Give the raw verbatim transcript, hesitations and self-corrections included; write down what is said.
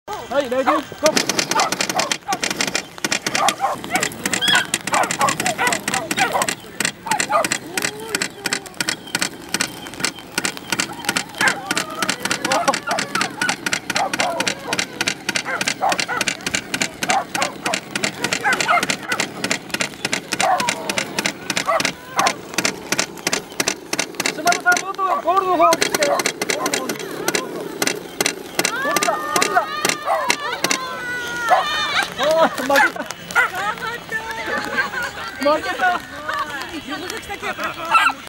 はい、レディー、ゴー。スバルさん、もっとゴールの方に来て。負けた。負けた。